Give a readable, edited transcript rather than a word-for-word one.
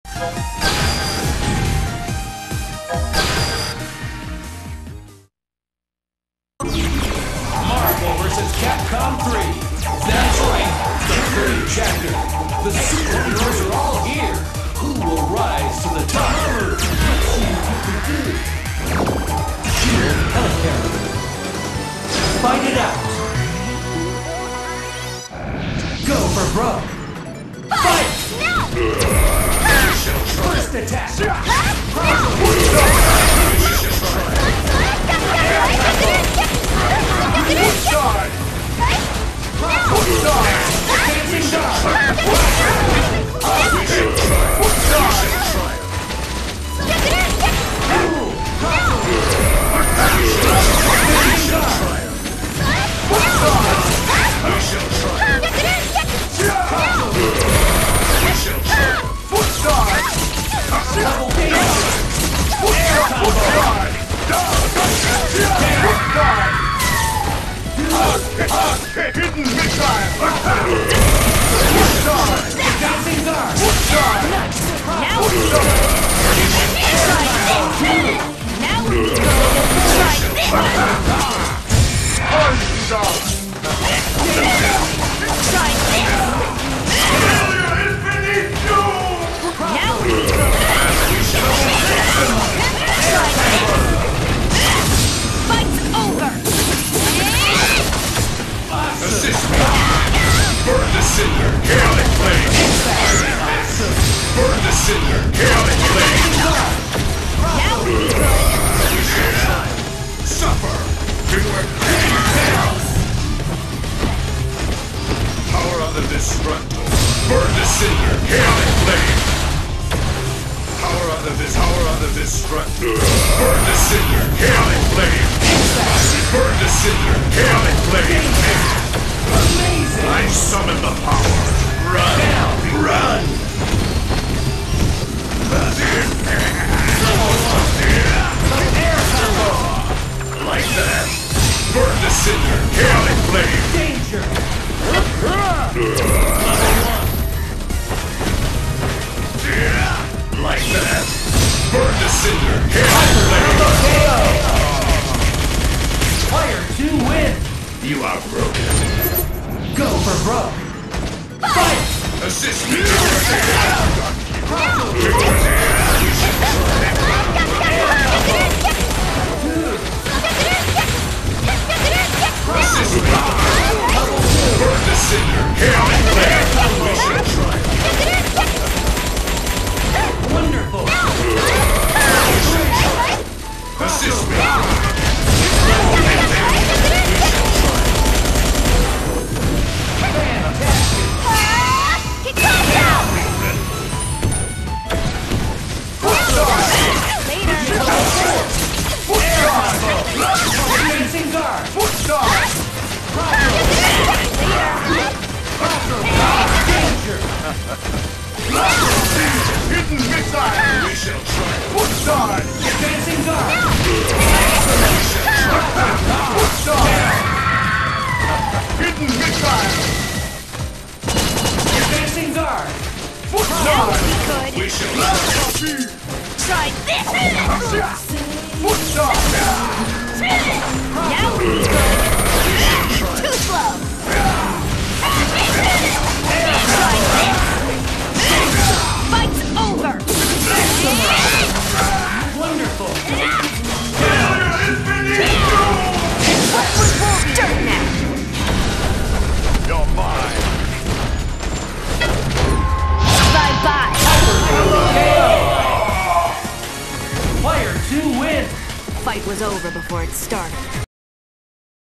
Marvel vs. Capcom 3. That's right, the third chapter. The superheroes are all here. Who will rise to the top? Let's see what you can do. Shield Helicarrier. Fight it out. Go for broke. Fight! First attack. Hidden missile! Dancing guard! Now we go! Now we go! Try this! Try this! Now we go! Try this! Fight's over! Assist me! Burn the senior! Chaotic flame! Burn the senior! Chaotic flame! Now we go! Suffer! Power on the destructo! Burn the senior! Chaotic flame! Power on the destructo! Burn the senior! Chaotic flame! Burn the senior! Chaotic flame! Amazing! I summon the power! Run! Run! Air combo! Like that! Burn the senior! Chaotic flame! Danger! Like that! Burn the senior! Chaotic flame! Player 2 wins! You are broken! Go for broke! Fight! Assist me! Assist me! Burn the senior! Chaotic flame! We shall try! Wonderful! Assist me! Dancing guard! Danger! Hidden missile! We shall try! Foot side! Dancing guard! Foot side! Hidden missile! Dancing guard! Foot Now side! we We could shall try this! Foot side! Now we could too slow! Try this! Fight's over! Wonderful! What was dirt now? You're mine! Bye-bye! Player 2 wins! Fight was over before it started.